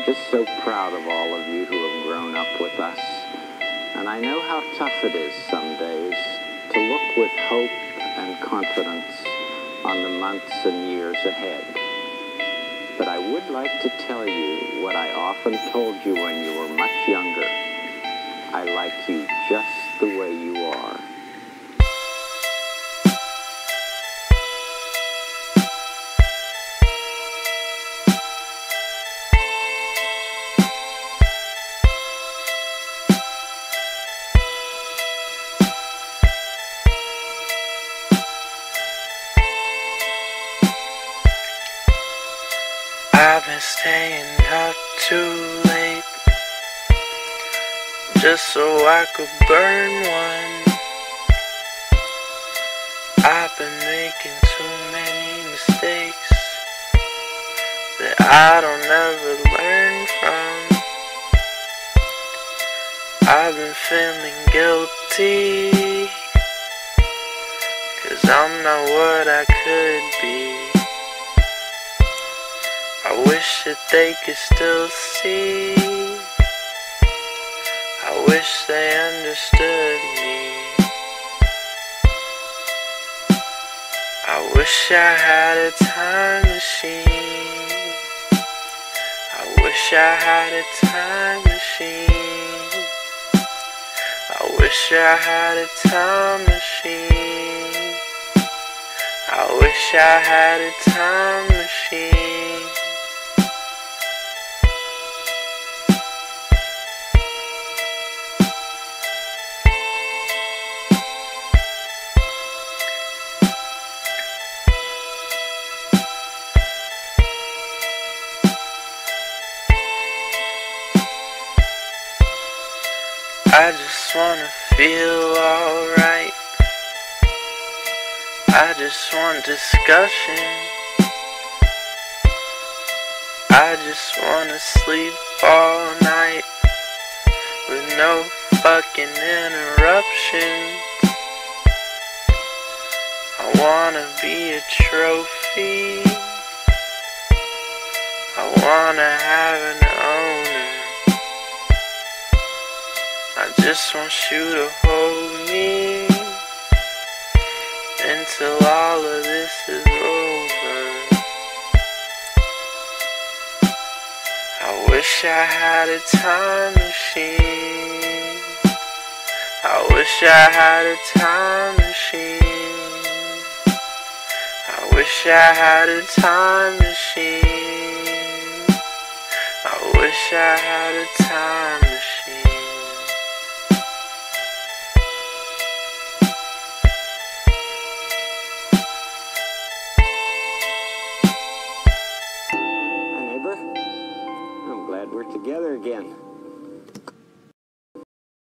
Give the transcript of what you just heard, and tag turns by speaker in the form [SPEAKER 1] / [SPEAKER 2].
[SPEAKER 1] just so proud of all of you who have grown up with us. And I know how tough it is some days to look with hope and confidence on the months and years ahead. But I would like to tell you what I often told you when you were much younger. I like you just the way you are.
[SPEAKER 2] I've been staying up too late just so I could burn one. I've been making too many mistakes that I don't ever learn from. I've been feeling guilty 'cause I'm not what I could be. I wish that they could still see. I wish they understood me. I wish I had a time machine. I wish I had a time machine. I wish I had a time machine. I wish I had a time machine. I just wanna feel alright. I just want discussion. I just wanna sleep all night with no fucking interruptions. I wanna be a trophy. I wanna have an owner. I just want you to hold me until all of this is over. I wish I had a time machine. I wish I had a time machine. I wish I had a time machine. I wish I had a time machine.
[SPEAKER 1] I'm glad we're together again.